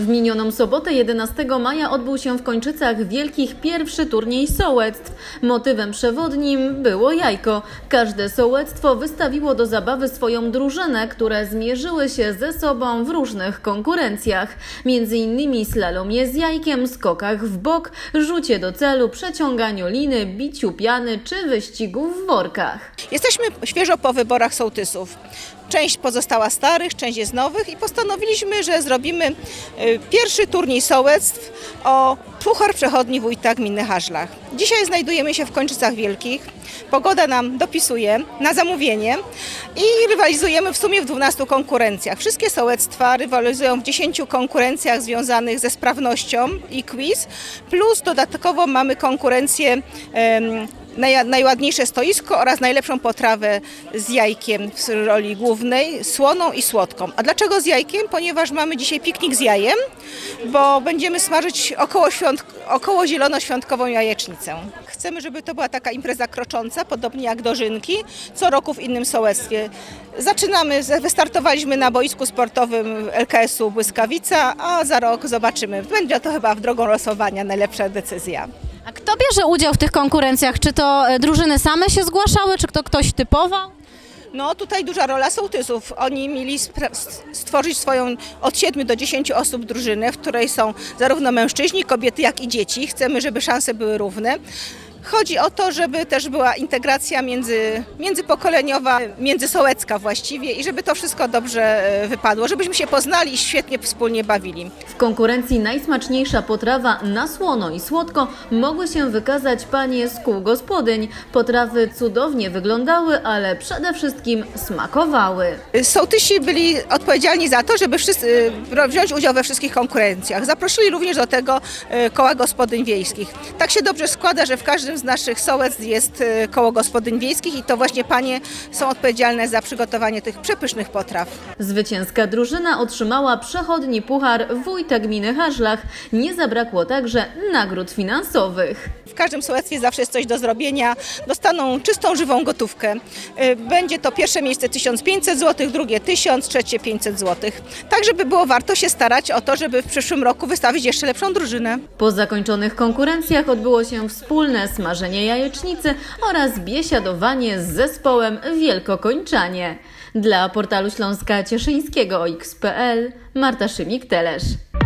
W minioną sobotę 11 maja odbył się w Kończycach Wielkich pierwszy turniej sołectw. Motywem przewodnim było jajko. Każde sołectwo wystawiło do zabawy swoją drużynę, które zmierzyły się ze sobą w różnych konkurencjach. Między innymi slalomie z jajkiem, skokach w bok, rzucie do celu, przeciąganiu liny, biciu piany czy wyścigu w workach. Jesteśmy świeżo po wyborach sołtysów. Część pozostała starych, część jest nowych i postanowiliśmy, że zrobimy pierwszy turniej sołectw o Puchar Przechodni Wójta Gminy Hażlach. Dzisiaj znajdujemy się w Kończycach Wielkich. Pogoda nam dopisuje na zamówienie i rywalizujemy w sumie w 12 konkurencjach. Wszystkie sołectwa rywalizują w 10 konkurencjach związanych ze sprawnością i quiz, plus dodatkowo mamy konkurencję najładniejsze stoisko oraz najlepszą potrawę z jajkiem w roli głównej, słoną i słodką. A dlaczego z jajkiem? Ponieważ mamy dzisiaj piknik z jajem, bo będziemy smażyć około zielonoświątkową jajecznicę. Chcemy, żeby to była taka impreza krocząca, podobnie jak dożynki, co roku w innym sołectwie. Wystartowaliśmy na boisku sportowym LKS-u Błyskawica, a za rok zobaczymy. Będzie to chyba w drogą losowania najlepsza decyzja. A kto bierze udział w tych konkurencjach? Czy to drużyny same się zgłaszały, czy ktoś typował? No tutaj duża rola sołtysów. Oni mieli stworzyć swoją od 7 do 10 osób drużynę, w której są zarówno mężczyźni, kobiety, jak i dzieci. Chcemy, żeby szanse były równe. Chodzi o to, żeby też była integracja międzypokoleniowa, międzysołecka właściwie i żeby to wszystko dobrze wypadło, żebyśmy się poznali i świetnie wspólnie bawili. W konkurencji najsmaczniejsza potrawa na słono i słodko mogły się wykazać panie z kół gospodyń. Potrawy cudownie wyglądały, ale przede wszystkim smakowały. Sołtysi byli odpowiedzialni za to, żeby wziąć udział we wszystkich konkurencjach. Zaprosili również do tego koła gospodyń wiejskich. Tak się dobrze składa, że w każdym z naszych sołectw jest koło gospodyń wiejskich i to właśnie panie są odpowiedzialne za przygotowanie tych przepysznych potraw. Zwycięska drużyna otrzymała przechodni puchar Wójta Gminy Hażlach. Nie zabrakło także nagród finansowych. W każdym sołectwie zawsze jest coś do zrobienia. Dostaną czystą, żywą gotówkę. Będzie to pierwsze miejsce 1500 zł, drugie 1000, trzecie 500 zł. Tak, żeby było warto się starać o to, żeby w przyszłym roku wystawić jeszcze lepszą drużynę. Po zakończonych konkurencjach odbyło się wspólne smażenie jajecznicy oraz biesiadowanie z zespołem Wielkokończanie. Dla portalu Śląska Cieszyńskiego OX.pl Marta Szymik-Telesz.